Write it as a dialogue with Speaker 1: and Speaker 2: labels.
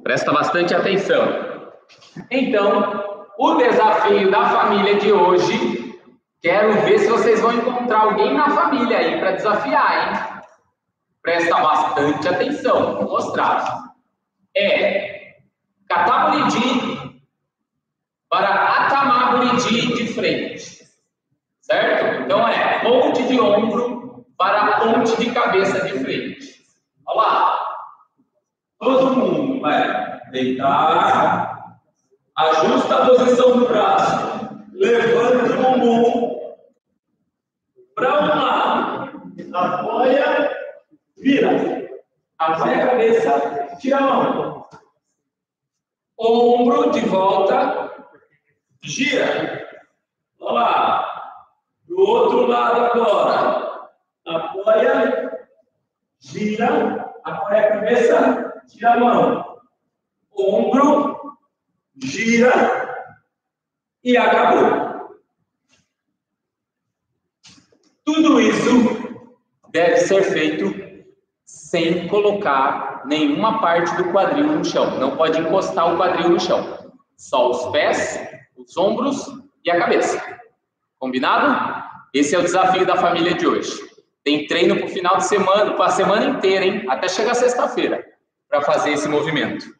Speaker 1: Presta bastante atenção. Então, o desafio da família de hoje, quero ver se vocês vão encontrar alguém na família aí para desafiar, hein? Presta bastante atenção, vou mostrar. É Kataburidi para Atamaburidi de frente, certo? Então é ponte de ombro para ponte de cabeça de frente. Olha lá. Todo mundo vai deitar, ajusta a posição do braço, levanta o bumbum para um lado, apoia, vira, apoia a cabeça, tira a mão, ombro de volta, gira, olha lá, do outro lado agora, apoia, gira, apoia a cabeça, tira a mão, ombro, gira e acabou. Tudo isso deve ser feito sem colocar nenhuma parte do quadril no chão. Não pode encostar o quadril no chão. Só os pés, os ombros e a cabeça. Combinado? Esse é o desafio da família de hoje. Tem treino para o final de semana, para a semana inteira, hein? Até chegar sexta-feira, para fazer esse movimento.